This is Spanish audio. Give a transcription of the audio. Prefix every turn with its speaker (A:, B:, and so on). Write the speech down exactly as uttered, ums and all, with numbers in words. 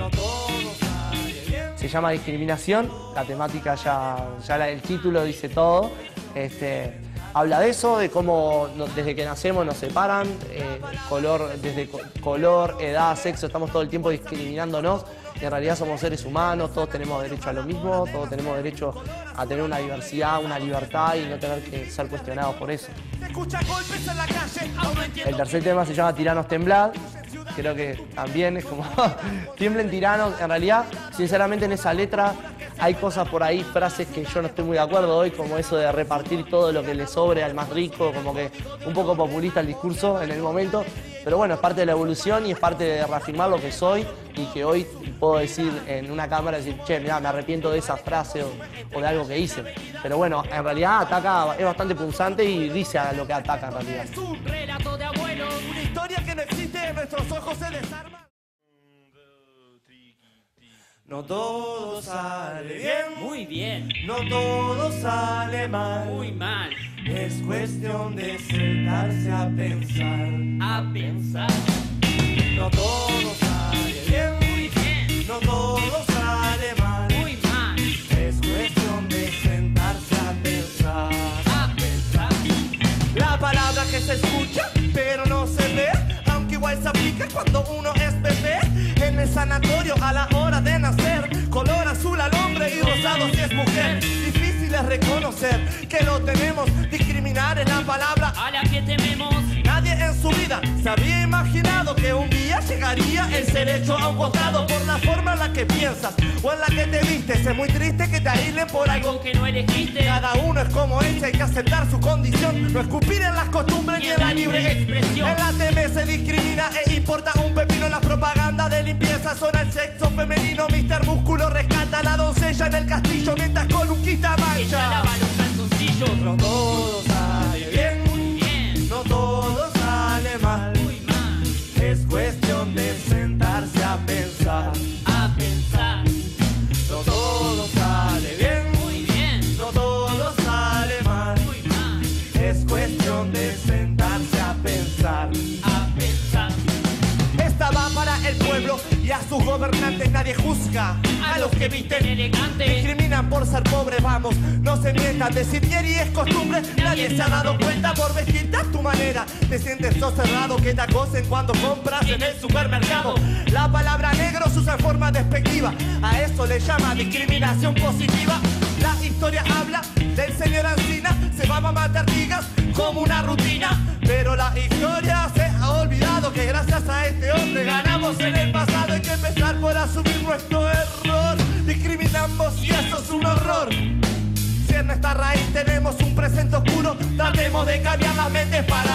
A: Se llama discriminación, la temática ya, ya la, el título dice todo. Este, habla de eso, de cómo no, desde que nacemos nos separan, eh, color, desde co color, edad, sexo, estamos todo el tiempo discriminándonos. En realidad somos seres humanos, todos tenemos derecho a lo mismo, todos tenemos derecho a tener una diversidad, una libertad y no tener que ser cuestionados por eso. El tercer tema se llama Tiranos Temblad. Creo que también es como tiemblen tiranos. En realidad, sinceramente en esa letra hay cosas por ahí, frases que yo no estoy muy de acuerdo hoy, como eso de repartir todo lo que le sobre al más rico, como que un poco populista el discurso en el momento. Pero bueno, es parte de la evolución y es parte de reafirmar lo que soy y que hoy puedo decir en una cámara, decir, che, mirá, me arrepiento de esa frase o, o de algo que hice. Pero bueno, en realidad ataca, es bastante punzante y dice a lo que ataca en realidad.
B: Es un relato de abuelo, una historia que no existe, en nuestros ojos se desarma.
C: No todo sale bien,
B: Muy bien,
C: no todo sale mal.
B: muy mal,
C: Es cuestión de sentarse a pensar.
B: a pensar.
C: No todo sale bien,
B: Muy bien,
C: no todo sale mal.
B: muy mal,
C: Es cuestión de sentarse a pensar.
B: a pensar.
C: La palabra que se escucha, pero no se ve, aunque igual se aplica cuando uno es bebé. En el sanatorio a la hora de nacer, color azul al hombre y rosado si es mujer. Difícil es reconocer que lo tenemos, discriminar es la palabra
B: A la que tememos,
C: Nadie en su vida se había imaginado que un día llegaría el ser hecho a un costado por la forma en la que piensas o en la que te vistes. Es muy triste que te aíslen por algo.
B: algo que no elegiste,
C: Cada uno es como es, hay que aceptar su condición. No escupir en las costumbres ni en la libre expresión. En la T V se discrimina e importa un pepino. La propaganda de limpieza son el sexo femenino. mister Músculo rescata a la doncella en el castillo mientras Colunquista
B: ella
C: mancha.
B: lava los calzoncillos.
C: No todo sale bien,
B: Muy bien,
C: no todo sale mal.
B: muy mal,
C: Es cuestión de sentarse a pensar.
B: a pensar.
C: No todo sale bien,
B: Muy bien,
C: no todo sale mal.
B: muy mal,
C: Es cuestión de sentarse a pensar.
B: a pensar.
C: Esta va para el pueblo y a sus gobernantes nadie juzga.
B: A los que visten elegante,
C: Discriminan por ser pobres, vamos, no se mientan. Decir quiere y es costumbre, nadie se ha dado cuenta por vestirte a tu manera. Te sientes socerrado que te acosen cuando compras en el supermercado. La palabra negro se usa en forma despectiva, a eso le llama discriminación positiva. La historia habla del señor Ancina, se va a matar gigas como una rutina. Pero la historia se ha olvidado que gracias a este hombre ganamos en el pasado. Hay que empezar por asumir nuestro error. Discriminamos y eso es un horror. Si en esta raíz tenemos un presente oscuro, tratemos de cambiar las mentes para